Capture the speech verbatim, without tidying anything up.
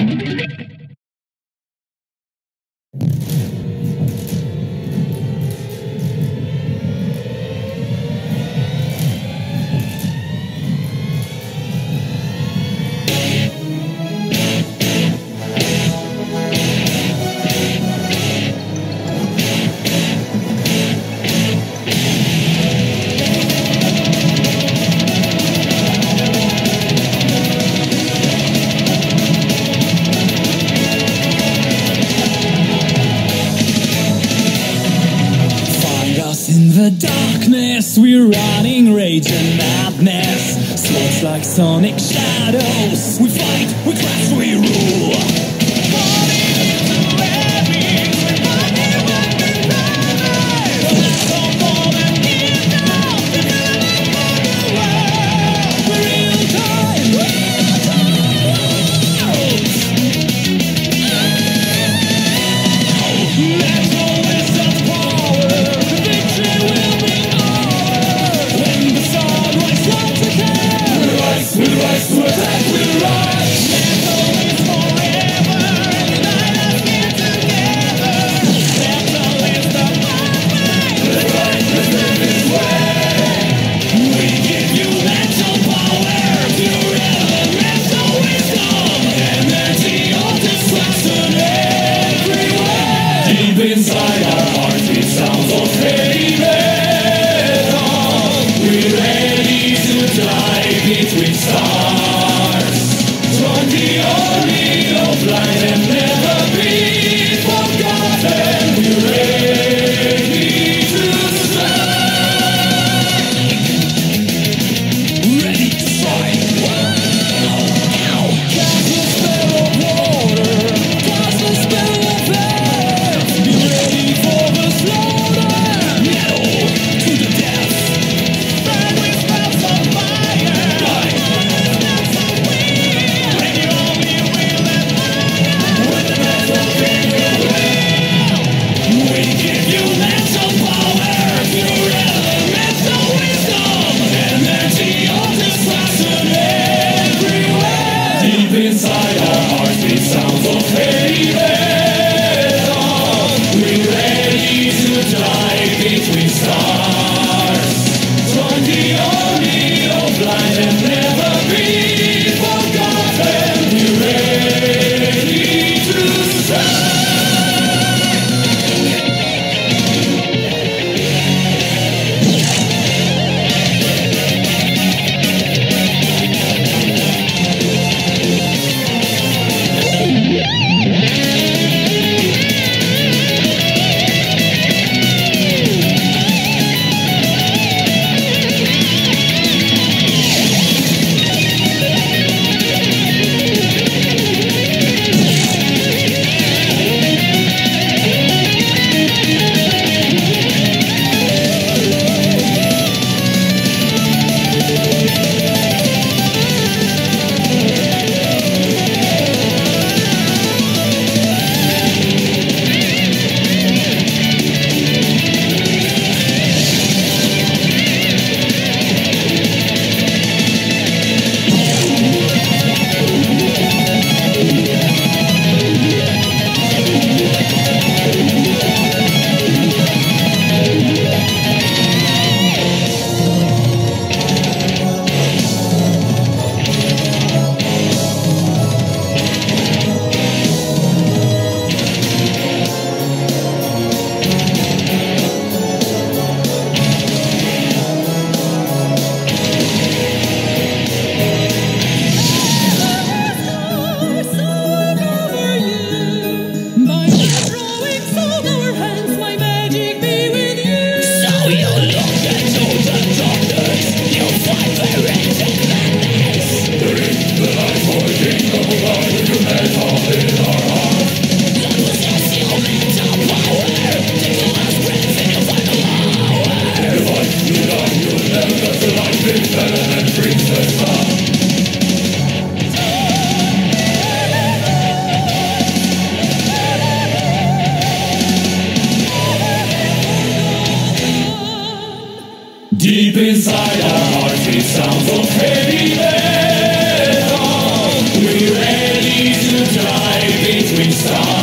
In the darkness, we're running rage and madness. Smokes like sonic shadows. We fight, we crash, we rule. Inside our hearts beat sounds of heavy metal. We're ready to dive between stars. Join the army of light and never be forgotten. We're ready to strike. Ready to strike. Cast a spell of water. Cast a spell of air. For the slaughter, metal to the death. Burn with spells of fire, burn with spells of wind. When you only will admire, with the metal in your will. We give you mental power, pure elemental wisdom, energy of destruction everywhere. Deep inside our hearts beat sounds of heavy metal. We're ready to dive between stars. Join the army of light and never be forgotten. We're ready to strike. Deep inside our hearts beat sounds of heavy metal. We're ready to die. Stop!